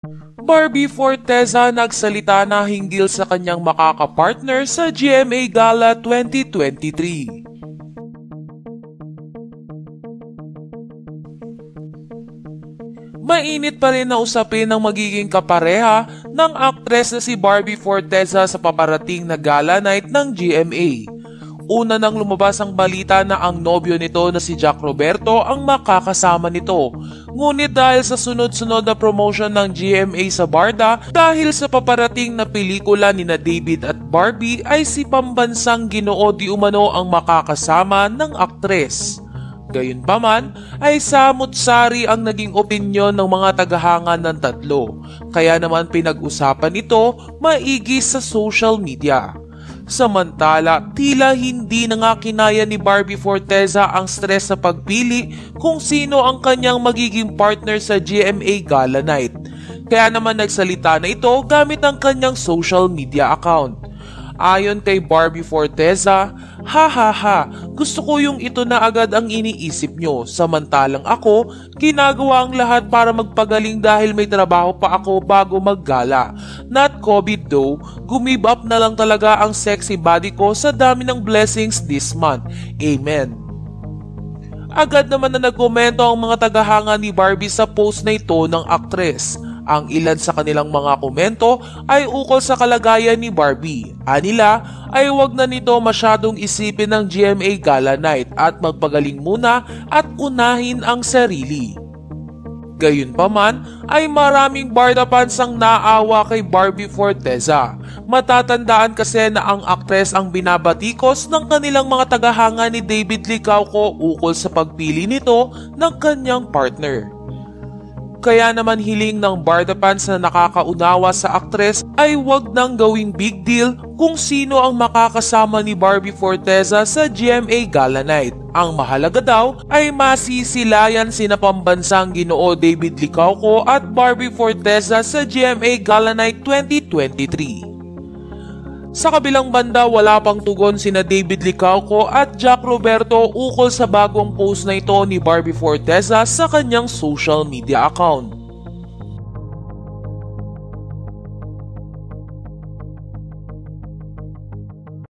Barbie Forteza nagsalita na hinggil sa kanyang makakapartner sa GMA Gala 2023. Mainit pa rin na usapin ng magiging kapareha ng aktres na si Barbie Forteza sa paparating na gala night ng GMA. Una nang lumabas ang balita na ang nobyo nito na si Jack Roberto ang makakasama nito. Ngunit dahil sa sunod-sunod na promotion ng GMA sa Barda dahil sa paparating na pelikula ni na David at Barbie ay si pambansang Ginoo di umano ang makakasama ng aktres. Gayunpaman ay samut-sari ang naging opinyon ng mga tagahanga ng tatlo, kaya naman pinag-usapan ito maigi sa social media. Samantala, tila hindi na nga kinaya ni Barbie Forteza ang stress sa pagpili kung sino ang kanyang magiging partner sa GMA Gala Night. Kaya naman nagsalita na ito gamit ang kanyang social media account. Ayon kay Barbie Forteza, "Hahaha, gusto ko yung ito na agad ang iniisip nyo, samantalang ako, ginagawa ang lahat para magpagaling dahil may trabaho pa ako bago maggala. Not COVID though, gumib up na lang talaga ang sexy body ko sa dami ng blessings this month. Amen." Agad naman na nagkomento ang mga tagahanga ni Barbie sa post na ito ng aktres. Ang ilan sa kanilang mga komento ay ukol sa kalagayan ni Barbie. Anila ay huwag na nito masyadong isipin ng GMA Gala Night at magpagaling muna at unahin ang sarili. Gayunpaman ay maraming Barda fans ang naawa kay Barbie Forteza. Matatandaan kasi na ang aktres ang binabatikos ng kanilang mga tagahanga ni David Licauco ukol sa pagpili nito ng kanyang partner. Kaya naman hiling ng Barda fans na nakakaunawa sa aktres ay wag nang gawing big deal kung sino ang makakasama ni Barbie Forteza sa GMA Gala Night. Ang mahalaga daw ay masisilayan sina pambansang Ginoo David Licauco at Barbie Forteza sa GMA Gala Night 2023. Sa kabilang banda, wala pang tugon sina David Licauco at Jack Roberto ukol sa bagong post na ito ni Barbie Forteza sa kanyang social media account.